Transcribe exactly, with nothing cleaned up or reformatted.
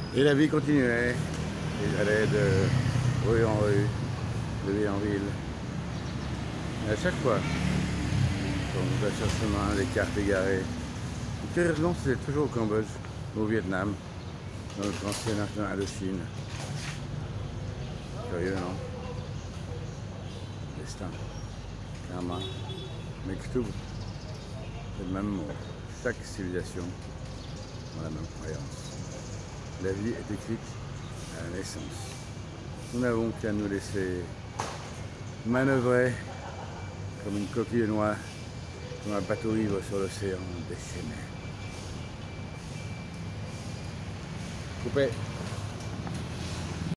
Et la vie continuait. Et j'allais de rue en rue, de ville en ville. Et à chaque fois, on va sur le chemin, les cartes égarées. Et curieusement, c'était toujours au Cambodge, au Vietnam, dans notre ancien arsenal de Chine. Curieux, non? Destin, karma, Mektoub, c'est le même mot. Chaque civilisation a la même croyance. La vie est écrite à la naissance. Nous n'avons qu'à nous laisser manœuvrer comme une coquille de noix dans un bateau ivre sur l'océan déchaîné. Coupé.